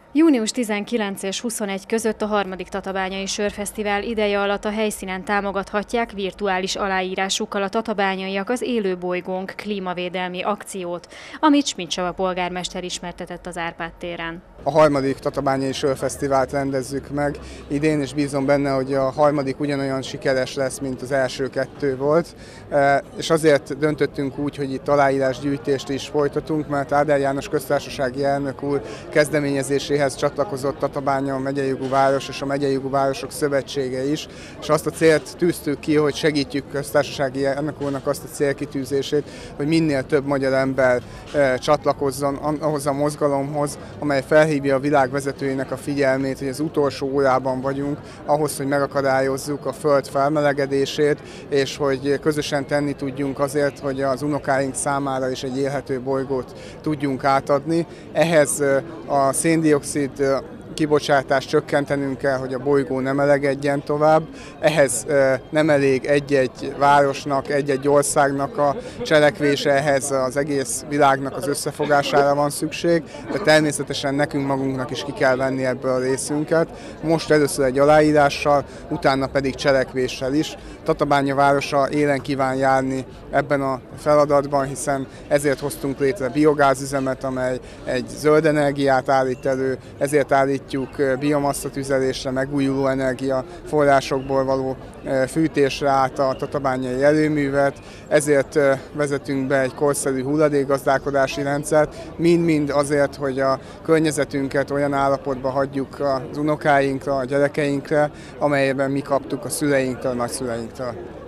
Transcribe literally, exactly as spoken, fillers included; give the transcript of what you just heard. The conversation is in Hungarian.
június tizenkilencedike és huszonegyedike között a harmadik Tatabányai Sörfesztivál ideje alatt a helyszínen támogathatják virtuális aláírásukkal a tatabányaiak az Élő bolygónk klímavédelmi akciót, amit Schmidt Csaba polgármester ismertetett az Árpád téren. A harmadik Tatabányai Sörfesztivált rendezzük meg idén, és bízom benne, hogy a harmadik ugyanolyan sikeres lesz, mint az első kettő volt. És azért döntöttünk úgy, hogy itt aláírásgyűjtést is folytatunk, mert Áder János köztársasági elnök úr kezdeményezéséhez csatlakozott Tatabánya a megyei jogú város és a megyei jogú városok szövetsége is, és azt a célt tűztük ki, hogy segítjük köztársasági elnök úrnak azt a célkitűzését, hogy minél több magyar ember csatlakozzon ahhoz a mozgalomhoz, amely felhívja a világ vezetőinek a figyelmét, hogy az utolsó órában vagyunk ahhoz, hogy megakadályozzuk a föld felmelegedését, és hogy közösen tenni tudjunk azért, hogy az unokáink számára is egy élhető bolygót tudjunk átadni. Ehhez a széndioxid kibocsátást csökkentenünk kell, hogy a bolygó ne melegedjen tovább. Ehhez nem elég egy-egy városnak, egy-egy országnak a cselekvése, ehhez az egész világnak az összefogására van szükség, de természetesen nekünk magunknak is ki kell venni ebből a részünket. Most először egy aláírással, utána pedig cselekvéssel is. Tatabánya városa élen kíván járni ebben a feladatban, hiszen ezért hoztunk létre biogázüzemet, amely egy zöld energiát állít elő, ezért állítjuk biomassa tüzelésre, megújuló energiaforrásokból való fűtésre át a tatabányai erőművet, ezért vezetünk be egy korszerű hulladékgazdálkodási rendszert, mind-mind azért, hogy a környezetünket olyan állapotba hagyjuk az unokáinkra, a gyerekeinkre, amelyben mi kaptuk a szüleinktől, a nagyszüleinktől.